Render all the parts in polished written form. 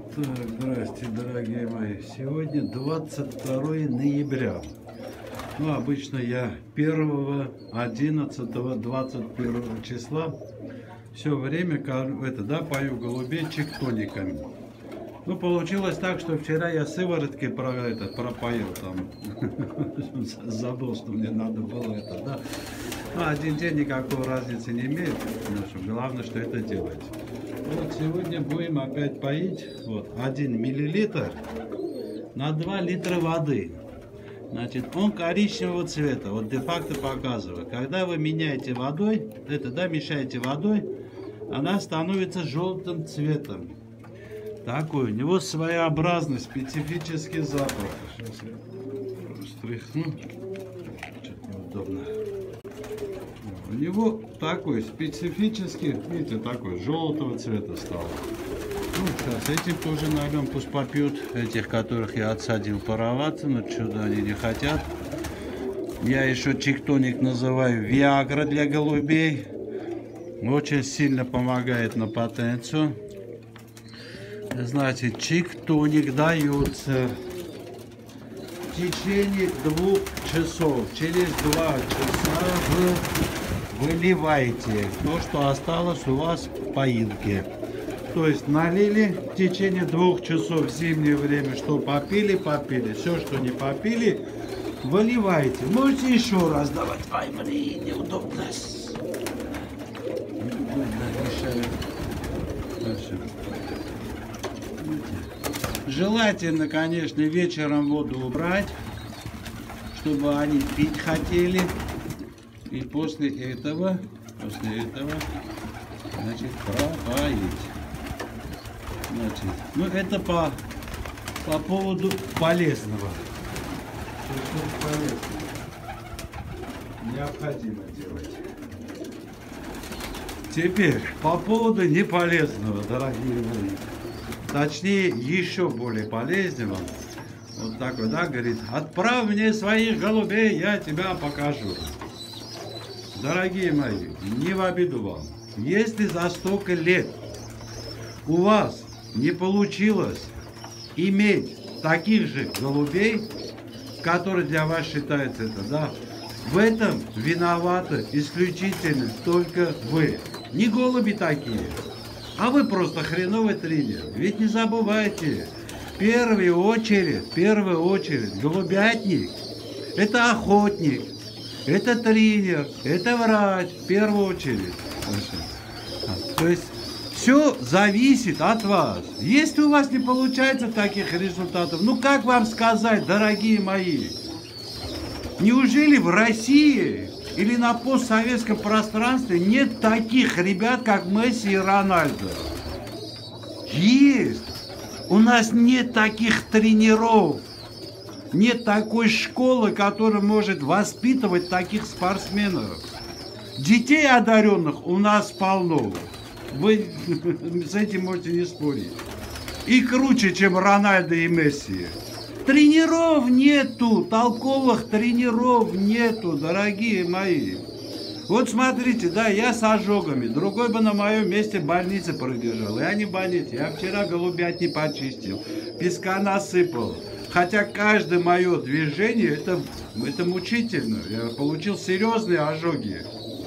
Так, здрасте, дорогие мои. Сегодня 22 ноября. Ну, обычно я 1, 11, 21 числа все время пою голубей чиктониками. Ну, получилось так, что вчера я сыворотки пропоил там. Забыл, что мне надо было это, да. Ну, один день никакой разницы не имеет. Главное, что это делать. Вот сегодня будем опять поить. Вот 1 миллилитр на 2 литра воды. Значит, он коричневого цвета. Вот де-факто показываю. Когда вы меняете водой, мешаете водой, она становится желтым цветом. Такой, у него своеобразный, специфический запах. Сейчас я стряхну. Что-то неудобно. У него такой специфический, видите, такой желтого цвета стал. Ну, сейчас этим тоже нальем, пусть попьют. Этих, которых я отсадил пароваться, но что-то они не хотят. Я еще чиктоник называю Виагра для голубей. Очень сильно помогает на потенцию. Значит, чиктоник дается в течение 2 часов. Через 2 часа вы выливаете то, что осталось у вас в поилке. То есть налили в течение 2 часов в зимнее время, что попили, попили. Все, что не попили, выливаете. Можете еще раз давать. Ай, блин, неудобно. Мешает. Желательно, конечно, вечером воду убрать, чтобы они пить хотели. И после этого, значит, пропоить. Значит, ну это по поводу полезного. Необходимо делать. Теперь по поводу неполезного, дорогие мои. Точнее, еще более полезного. Вот такой, да, говорит, отправь мне своих голубей, я тебя покажу. Дорогие мои, не в обиду вам. Если за столько лет у вас не получилось иметь таких же голубей, которые для вас считаются это, да, в этом виноваты исключительно только вы. Не голуби такие, а вы просто хреновый тренер. Ведь не забывайте, в первую очередь, голубятник – это охотник, это тренер, это врач, в первую очередь. То есть все зависит от вас. Если у вас не получается таких результатов, ну как вам сказать, дорогие мои, неужели в России или на постсоветском пространстве нет таких ребят, как Месси и Рональдо? Есть. У нас нет таких тренеров. Нет такой школы, которая может воспитывать таких спортсменов. Детей одаренных у нас полно. Вы с этим можете не спорить. И круче, чем Рональдо и Месси. Тренеров нету, толковых тренеров нету, дорогие мои. Вот смотрите, да, я с ожогами. Другой бы на моем месте в больнице пробежал. Я не в больнице. Я вчера голубят не почистил. Песка насыпал. Хотя каждое мое движение, это мучительно. Я получил серьезные ожоги.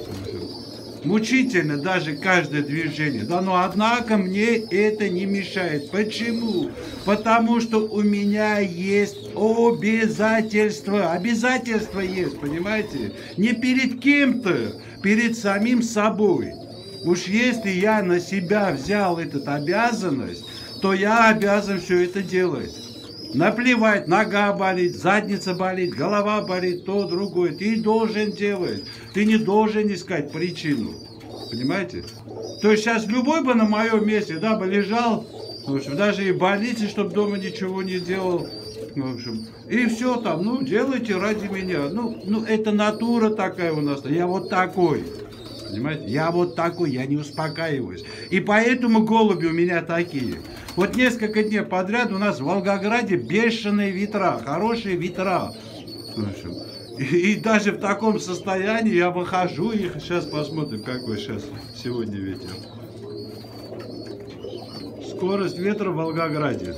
Мучительно даже каждое движение. Да, но однако мне это не мешает. Почему? Потому что у меня есть обязательства. Обязательства есть, понимаете? Не перед кем-то, перед самим собой. Уж если я на себя взял эту обязанность, то я обязан все это делать. Наплевать, нога болит, задница болит, голова болит, то, другое. Ты должен делать. Ты не должен искать причину. Понимаете? То есть сейчас любой бы на моем месте, да, бы лежал, в общем, даже и в больнице, чтобы дома ничего не делал. В общем, и все там, ну, делайте ради меня. Ну, это натура такая у нас. Я вот такой. Понимаете? Я вот такой, я не успокаиваюсь. И поэтому голуби у меня такие. Вот несколько дней подряд у нас в Волгограде бешеные ветра, хорошие ветра. В общем, и даже в таком состоянии я выхожу и сейчас посмотрим, какой сейчас сегодня ветер. скорость ветра в Волгограде?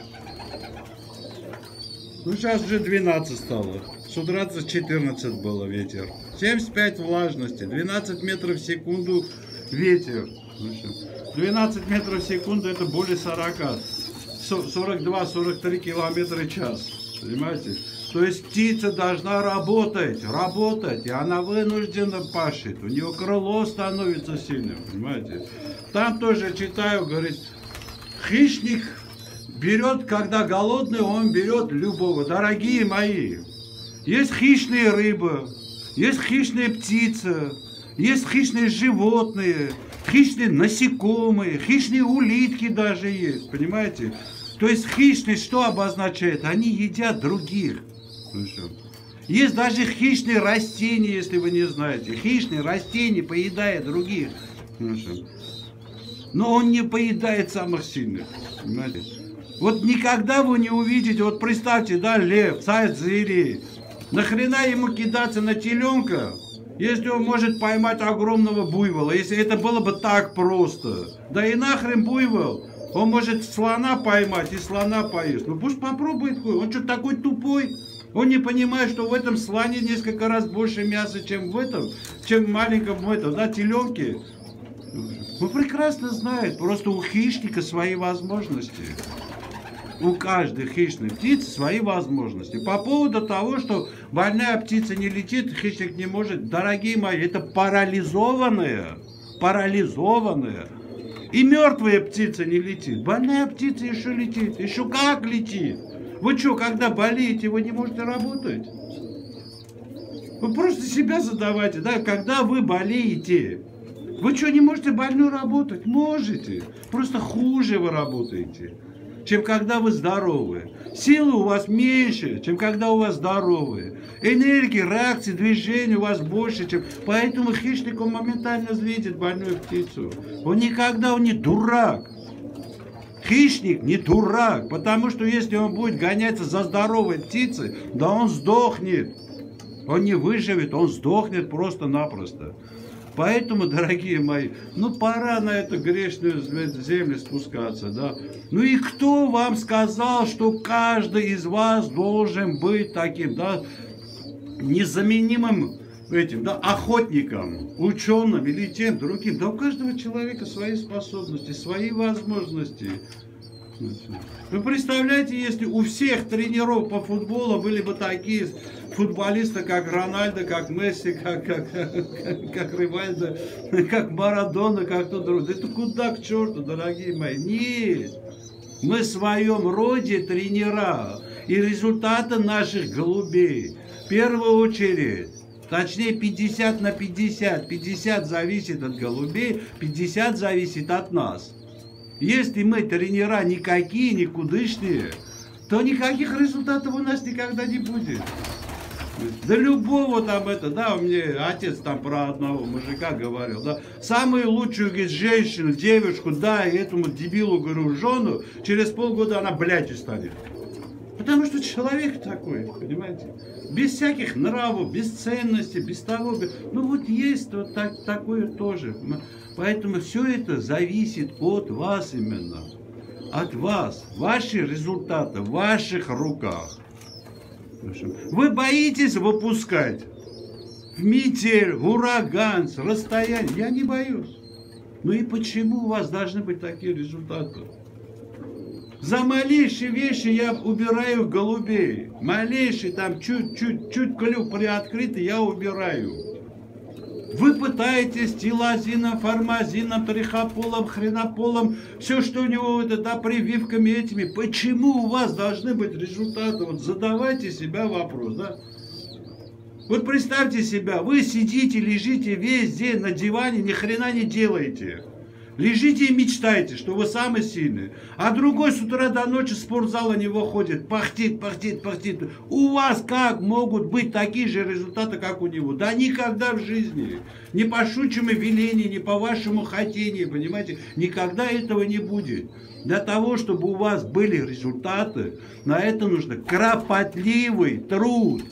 Ну, сейчас уже 12 стало. С утра 14 было ветер. 75 влажности, 12 метров в секунду ветер. 12 метров в секунду это более 40. 42-43 километра в час. Понимаете? То есть птица должна работать, и она вынуждена пашет. У нее крыло становится сильным, понимаете? Там тоже читаю, говорит, хищник берет, когда голодный, он берет любого. Дорогие мои, есть хищные рыбы, есть хищные птицы, есть хищные животные, хищные насекомые, хищные улитки даже есть, понимаете? То есть хищность что обозначает? Они едят других. Есть даже хищные растения, если вы не знаете. Хищные растения поедают других. Но он не поедает самых сильных. Понимаете? Вот никогда вы не увидите, вот представьте, да, лев, царь зверей. Нахрена ему кидаться на теленка, если он может поймать огромного буйвола, если это было бы так просто. Да и нахрен буйвол. Он может слона поймать и слона поесть. Ну пусть попробует. Он что, такой тупой? Он не понимает, что в этом слоне несколько раз больше мяса, чем в этом, чем в маленьком да, теленке. Он прекрасно знает. Просто у хищника свои возможности. У каждой хищной птицы свои возможности. По поводу того, что больная птица не летит, хищник не может. Дорогие мои, это парализованная. И мертвая птица не летит. Больная птица еще летит. Еще как летит. Вы что, когда болеете, вы не можете работать? Вы просто себя задавайте, да, когда вы болеете. Вы что, не можете больную работать? Можете. Просто хуже вы работаете, чем когда вы здоровы. Силы у вас меньше, чем когда у вас здоровые. Энергии, реакции, движения у вас больше, чем... Поэтому хищник, он моментально видит больную птицу. Он никогда, он не дурак. Хищник не дурак, потому что если он будет гоняться за здоровой птицей, да он сдохнет. Он не выживет, он сдохнет просто-напросто. Поэтому, дорогие мои, ну пора на эту грешную землю спускаться, да. Ну и кто вам сказал, что каждый из вас должен быть таким, да, незаменимым этим, да, охотником, ученым или тем другим? Да у каждого человека свои способности, свои возможности. Вы представляете, если у всех тренеров по футболу были бы такие футболисты, как Рональдо, как Месси, как Ривальдо, как Марадона, как кто другой. Это куда к черту, дорогие мои? Нет. Мы в своем роде тренера. И результаты наших голубей, в первую очередь, точнее 50 на 50. 50 зависит от голубей, 50 зависит от нас. Если мы тренера никакие, никудышные, то никаких результатов у нас никогда не будет. Да любого там да, у меня отец там про одного мужика говорил, да, самую лучшую, говорит, женщину, девушку, да, и этому дебилу, говорю, жену, через полгода она, блядь, станет. Потому что человек такой, понимаете, без всяких нравов, без ценностей, без того, ну вот есть вот такое тоже. Поэтому все это зависит от вас именно, от вас, ваши результаты в ваших руках. Вы боитесь выпускать в метель, в ураган, с расстояния? Я не боюсь. Ну и почему у вас должны быть такие результаты? За малейшие вещи я убираю голубей. Малейший там чуть клюв приоткрытый, я убираю. Вы пытаетесь тилозином, формазином, трихополом, хренополом, все, что у него, да, прививками этими. Почему у вас должны быть результаты? Вот задавайте себе вопрос, да? Вот представьте себя, вы сидите, лежите весь день на диване, ни хрена не делаете. Лежите и мечтайте, что вы самый сильный. А другой с утра до ночи в спортзал не выходит, пахтит. У вас как могут быть такие же результаты, как у него? Да никогда в жизни. Ни по щучьему велению, ни по вашему хотению, понимаете? Никогда этого не будет. Для того, чтобы у вас были результаты, на это нужно кропотливый труд.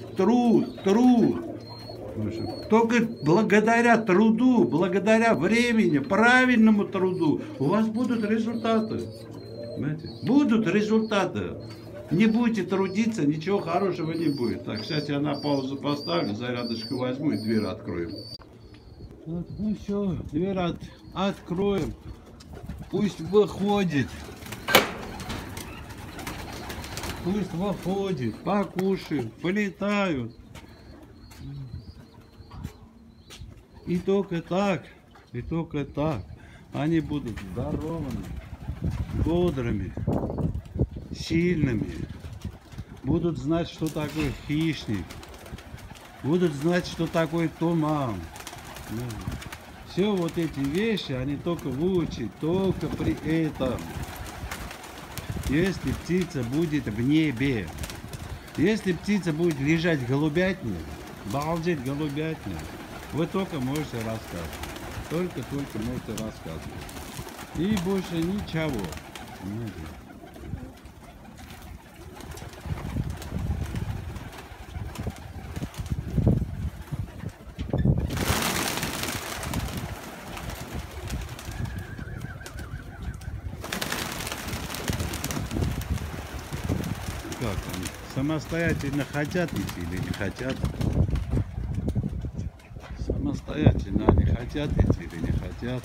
Только благодаря труду, благодаря времени, правильному труду у вас будут результаты. Понимаете? Будут результаты. Не будете трудиться, ничего хорошего не будет. Так, сейчас я на паузу поставлю, зарядочку возьму и дверь откроем. Вот, ну все, дверь откроем. Пусть выходит. Пусть выходит, покушают, полетают. И только так они будут здоровыми, бодрыми, сильными. Будут знать, что такое хищник. Будут знать, что такое туман. Все вот эти вещи они только выучат, только при этом. Если птица будет в небе, если птица будет лежать в голубятне, балдеть голубятня, вы только можете рассказывать. Только можете рассказывать. И больше ничего. Как они? Самостоятельно хотят идти или не хотят? Самостоятельно они хотят идти или не хотят?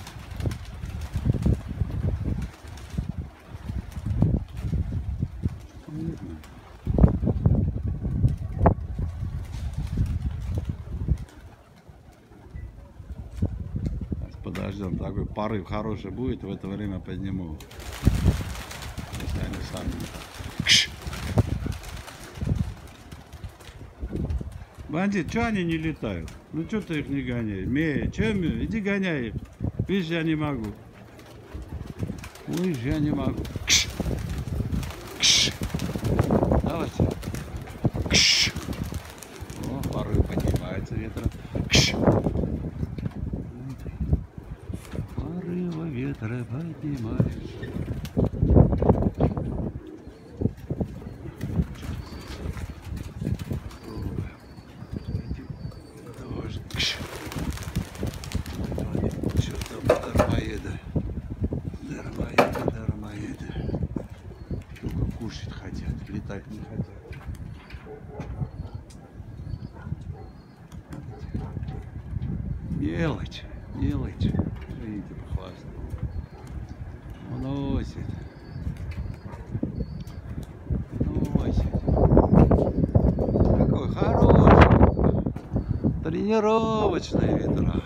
Подождем, такой порыв хороший будет, в это время подниму. Если они сами. Бандит, что они не летают? Ну что ты их не гоняешь? Иди гоняй их. Видишь, я не могу. Видишь, я не могу. Давайте. О, порыв поднимается ветром. Порывы ветра поднимаются. Дармоеды. Только кушать хотят, летать не хотят. Мелочь. Видите, похвастал. Уносит. Какой хороший. Тренировочные ветра.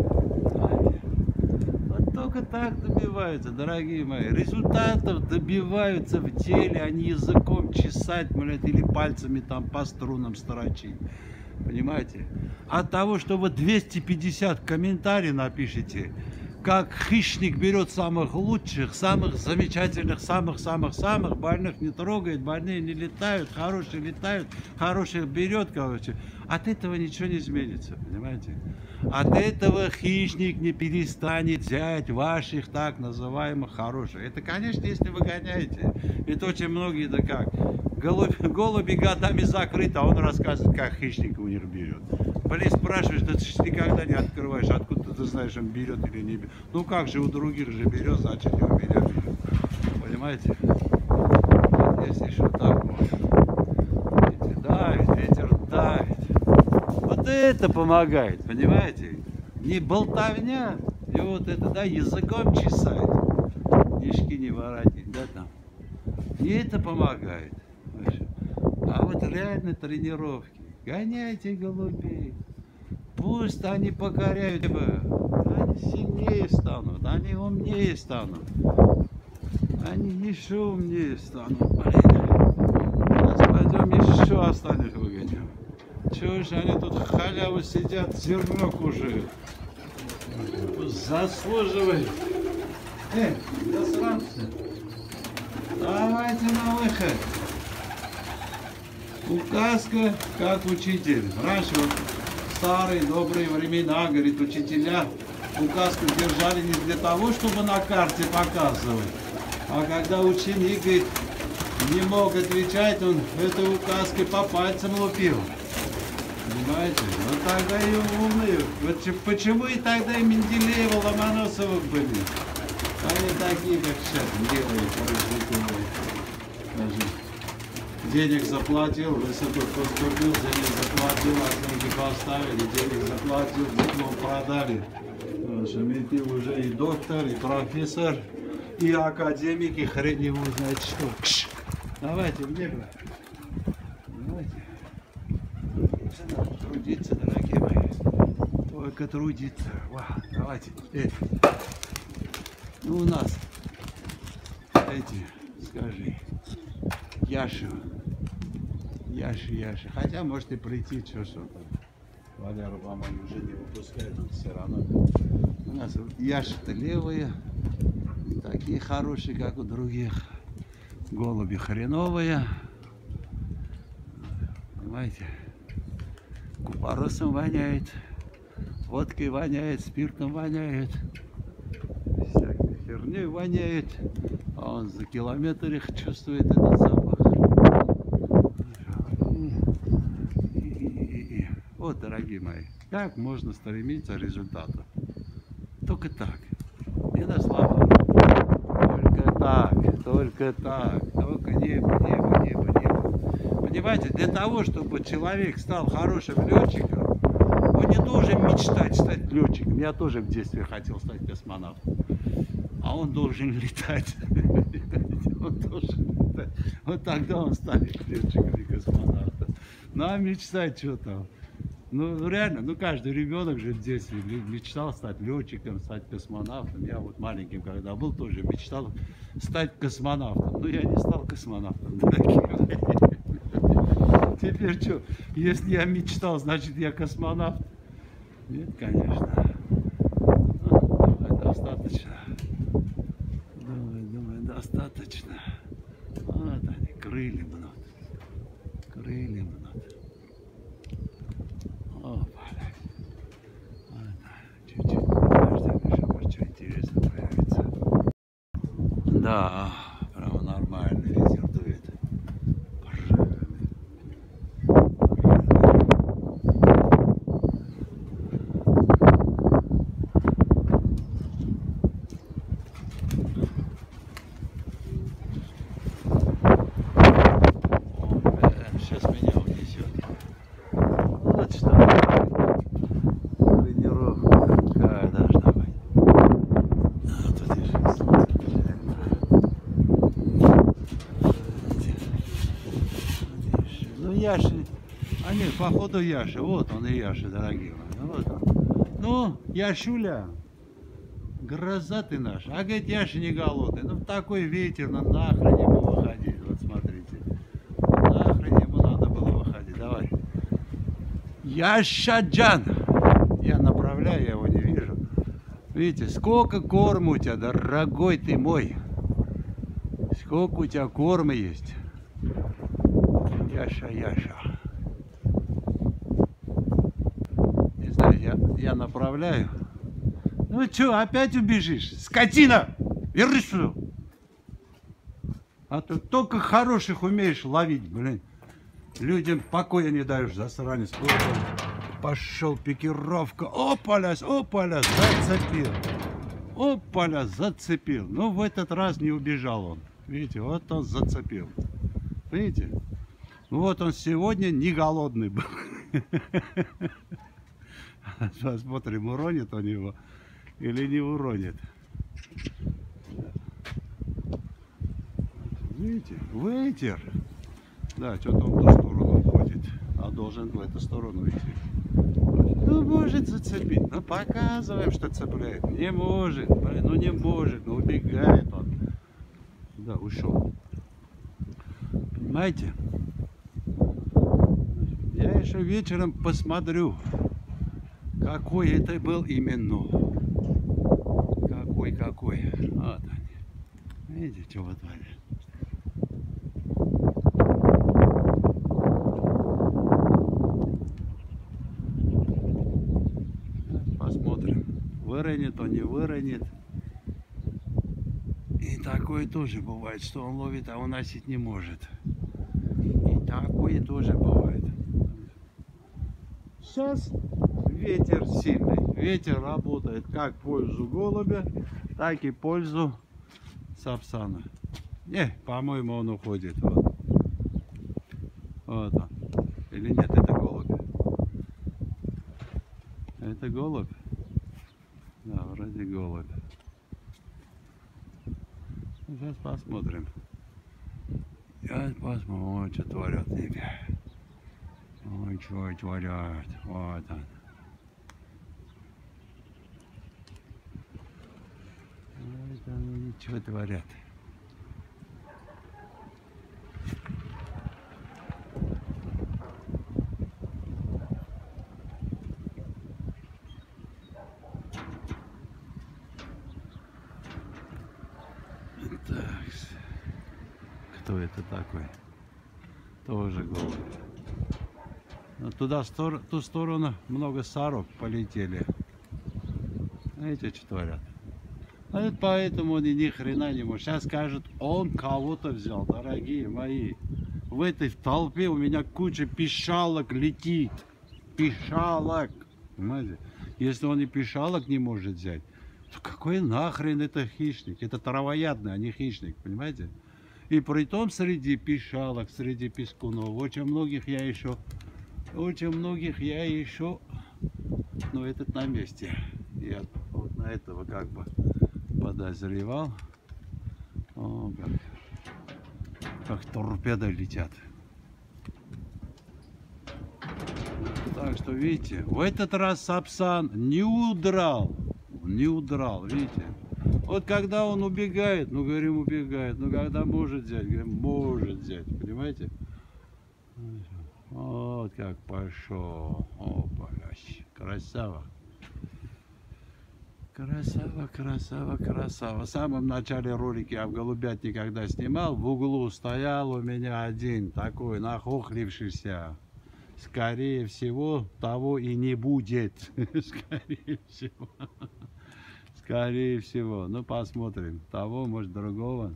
Вот только так добиваются, дорогие мои. Результатов добиваются в деле, а не языком чесать, блядь, или пальцами там по струнам строчить. Понимаете? От того, что вы 250 комментариев напишите, как хищник берет самых лучших, самых замечательных, самых больных не трогает, больные не летают, хороших берет, короче. От этого ничего не изменится, понимаете? От этого хищник не перестанет взять ваших так называемых хороших. Это, конечно, если вы гоняете. Ведь очень многие, да как, голуби годами закрыты, а он рассказывает, как хищник у них берет. Блин, спрашиваешь, да ты же никогда не открываешь, откуда ты знаешь, он берет или не берет. Ну как же, у других же берет, значит и у меня берет. Понимаете? Здесь еще так вот. Видите, давит, ветер давит. Вот это помогает, понимаете? Не болтовня, и вот это, да, языком чесать. Нишки не воротить, да, там. И это помогает. А вот реально тренировки. Гоняйте голубей. Пусть они покоряют тебя. Они сильнее станут, они умнее станут. Они еще умнее станут. Сейчас пойдем еще остальных выгоним. Чего же они тут халяву сидят, зерно кушают. Заслуживают. Засранцы. Давайте на выход. Указка, как учитель. Раньше, вот, в старые добрые времена, говорит, учителя указку держали не для того, чтобы на карте показывать, а когда ученик, говорит, не мог отвечать, он этой указкой по пальцам лупил. Понимаете? Вот тогда и умные. Вот почему и тогда и Менделеева, Ломоносова были? Они такие, как шеф, делают, даже денег заплатил, в институт поступил, денег заплатил, оценки поставили, денег заплатил, диплом продали. В общем, и ты уже и доктор, и профессор, и академик, и хрен его знает что. Кш! Давайте в небо. Давайте. Надо трудиться, дорогие мои. Только трудиться. Вау, давайте. Ну, у нас эти, скажи, Яши. Хотя можете прийти, что-то. Валера, по-моему, уже не выпускает, но все равно. У нас Яши-то левые, такие хорошие, как у других. Голуби хреновые. Понимаете? Купоросом воняет, водкой воняет, спиртом воняет, всякой херней воняет, а он за километр их чувствует этот запах. Вот, дорогие мои, как можно стремиться к результату? Только так. Не на слова. Только небо. Понимаете, для того, чтобы человек стал хорошим летчиком, он не должен мечтать стать летчиком. Я тоже в детстве хотел стать космонавтом. А он должен летать. Он должен летать. Вот тогда он станет летчиком и космонавтом. Ну а мечтать что там? Ну реально, ну каждый ребенок же в детстве мечтал стать летчиком, стать космонавтом. Я вот маленьким, когда был, тоже мечтал стать космонавтом. Но я не стал космонавтом, дорогие мои. Теперь что, если я мечтал, значит я космонавт? Нет, конечно. Думаю, достаточно. Думаю, достаточно. Вот они, крылья мнут. О, блядь. Чуть-чуть подождем, еще может что интересное появится. Да, прямо нормально ветер дует. Сейчас меня унесет. Вот что. Тренировка какая должна быть. Тут еще солнце. Ну Яши. А нет, походу Яши. Вот он и Яши, дорогие мои. Вот он. Ну, Яшуля. Гроза ты наша. А говорит, Яши не голодный. Ну такой ветер, ну нахрен ему выходить. Вот смотрите. Нахрен ему надо было выходить. Давай. Яшаджан. Я направляю, я его не вижу. Видите, сколько корма у тебя, дорогой ты мой. Сколько у тебя корма есть. Яша. Не знаю, я направляю. Ну что, опять убежишь? Скотина! Вернись сюда! А ты только хороших умеешь ловить, блин. Людям покоя не даешь, засранец. Пошел пикировка. Опаля, зацепил. Зацепил. Но в этот раз не убежал он. Видите, вот он зацепил. Видите? Вот он сегодня не голодный был. Посмотрим, уронит он его или не уронит. Видите, ветер. Да, что-то он в ту сторону уходит, а должен в эту сторону идти. Ну, может зацепить. Ну, показываем, что цепляет. Не может, блин, ну не может, ну убегает он. Да, ушел. Понимаете? Я еще вечером посмотрю, какой это был именно. Какой. Вот они. Видите, что вот они. Посмотрим, выронит он, не выронит. И такое тоже бывает, что он ловит, а уносить не может. И такое тоже бывает. Сейчас ветер сильный. ветер работает как в пользу голубя, так и в пользу сапсана. По-моему, он уходит. Вот. Вот он. Или нет, это голубь? Это голубь? Да, вроде голубь. Сейчас посмотрим. Сейчас посмотрим, ой, что творят ними. Ой, что творят. Вот он. Ой, там они что творят. Так, кто это такой? Тоже голубь. Но туда, в ту сторону много сорок полетели. Знаете, что творят? А это поэтому он и ни хрена не может. Сейчас скажут, он кого-то взял, дорогие мои. В этой толпе у меня куча пищалок летит. Пищалок. Понимаете? Если он и пищалок не может взять, то какой нахрен это хищник? Это травоядный, а не хищник, понимаете? И при том среди пищалок, среди пескунов, очень многих я еще, но этот на месте. Я вот на этого как бы подозревал. О, как торпеды летят. Так что, видите, в этот раз сапсан не удрал. Не удрал, видите. Вот когда он убегает, ну, говорим, убегает. Но когда может взять, говорим, может взять. Понимаете? Вот как пошел. Опа, красава. Красава, красава, красава. В самом начале ролика я в голубятне, когда снимал, в углу стоял у меня один такой нахохлившийся. Скорее всего, того и не будет. Скорее всего. Скорее всего. Ну, посмотрим. Того, может, другого.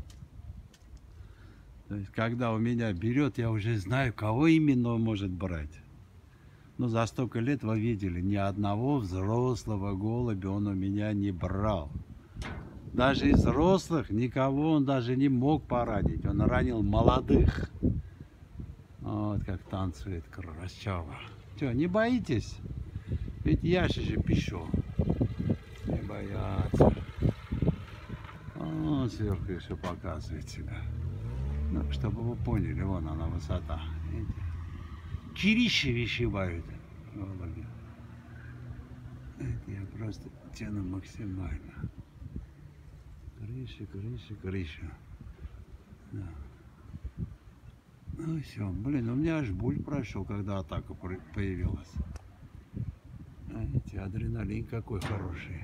То есть, когда у меня берет, я уже знаю, кого именно он может брать. Но за столько лет вы видели, ни одного взрослого голубя он у меня не брал. Даже из взрослых никого он даже не мог поранить. Он ранил молодых. Вот как танцует красава. Что, не боитесь? Ведь я же пишу. Не бояться. Он сверху еще показывает себя. Ну, чтобы вы поняли, вон она высота. Видите? Чирище вещевают. Голуби. Это я просто тяну максимально. Крыша, крыша, крыша. Да. Ну все, блин, у меня аж боль прошел, когда атака появилась. Видите, адреналин какой хороший.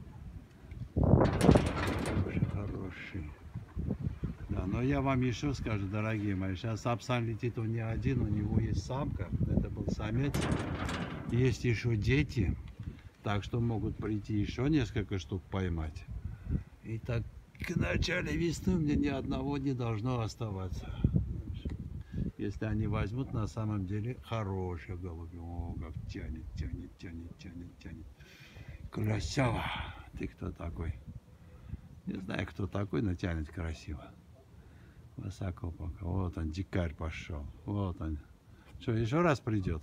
Хороший. Да, но я вам еще скажу, дорогие мои, сейчас сапсан летит, он не один, у него есть самка, это был самец. Есть еще дети, так что могут прийти еще несколько штук поймать. И так к началу весны мне ни одного не должно оставаться. Если они возьмут, на самом деле хорошие голуби. О, как тянет, тянет, тянет, тянет, тянет. Красава! Ты кто такой? Не знаю, кто такой, но тянет красиво. Высоко пока. Вот он, дикарь пошел. Вот он. Что, еще раз придет?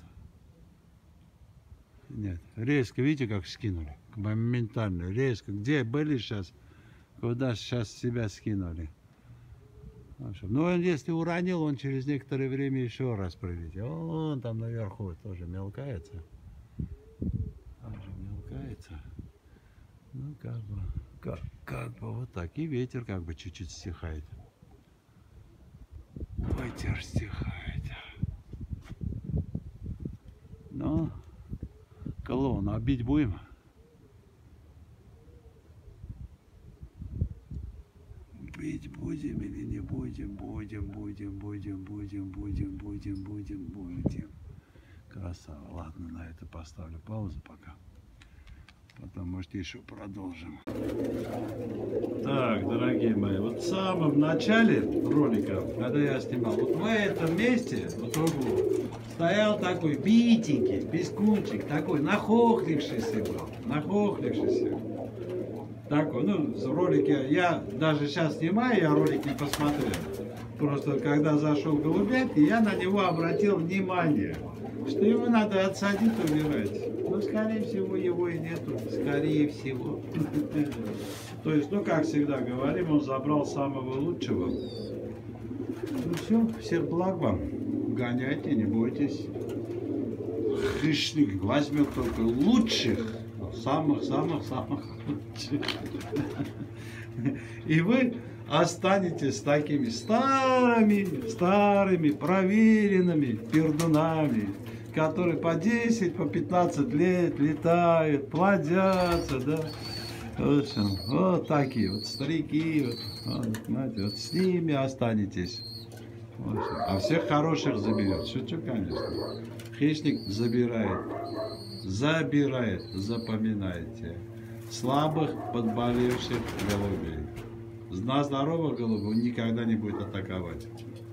Нет. Резко, видите, как скинули? Моментально, резко. Где были сейчас? Куда сейчас себя скинули? Ну, он если уронил, он через некоторое время еще раз прилетит. Он там наверху тоже мелкается. Тоже мелкается. Ну, как бы вот так. И ветер как бы чуть-чуть стихает. Ветер стихает. Ну, клоун, а бить будем? Бить будем или не будем? Будем. Красава. Ладно, на это поставлю паузу пока. Потом, может, еще продолжим. Так, дорогие мои, вот в самом начале ролика, когда я снимал, вот в этом месте, вот в углу, стоял такой битенький пескунчик, такой нахохлившийся был, нахохлившийся. Такой, ну, в ролике, я даже сейчас снимаю, я ролик не посмотрел. Просто когда зашел в голубятни, я на него обратил внимание, что его надо отсадить, убирать. Но, скорее всего, его и нету. Скорее всего. То есть, ну, как всегда говорим, он забрал самого лучшего. Ну, все, всех благ вам. Гоняйте, не бойтесь. Хищник возьмет только лучших. Самых-самых-самых лучших. И вы останетесь такими старыми, проверенными пердунами, которые по 10, по 15 лет летают, плодятся, да. В общем, вот такие вот старики, вот, знаете, вот с ними останетесь. В общем, а всех хороших заберет. Шучу, конечно. Хищник забирает, запоминайте. Слабых, подболевших голубей. На здоровых голубей он никогда не будет атаковать.